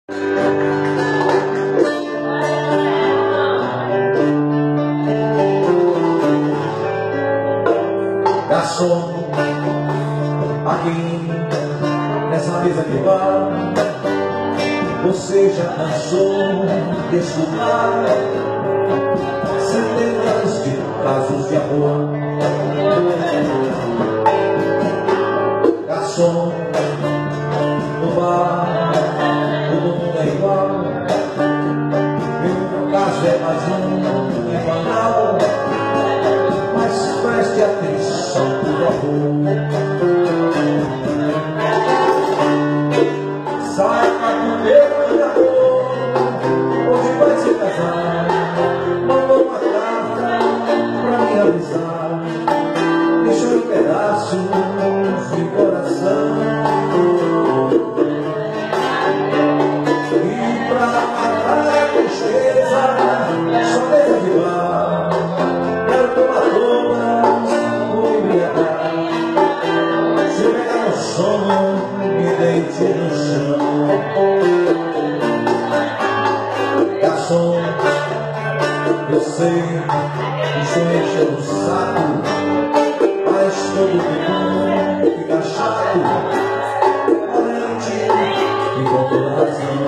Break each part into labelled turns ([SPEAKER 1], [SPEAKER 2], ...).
[SPEAKER 1] Garçom, aqui nessa mesa de bar, você já cansou de escutar centenas de casos de amor. Garçom, no bar todo mundo é igual, meu caso é mais um e banal, mas preste atenção, por favor. Sai pra comer de amor, hoje vai se casar. Mandou uma carta pra me avisar, deixou em pedaços de coração. E pra matar a tristeza, só mesa de bar, quero tomar todas, vou embriagar. Se pegar no sono, me deite no chão. Garçom, eu sei, isso enche o saco, mas todo mundo fica chato, valente e com toda razão.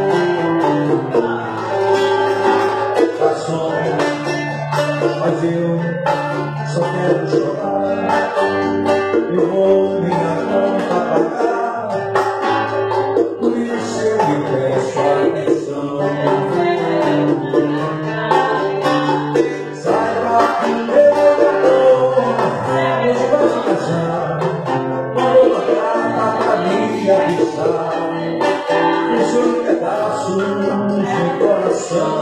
[SPEAKER 1] Garçom, mas eu só quero chorar, eu vou minha conta pagar, por isso eu me peço atenção. Saiba que meu amor hoje vai se casar, mandou uma carta pra me avisar, deixou em pedaços de coração.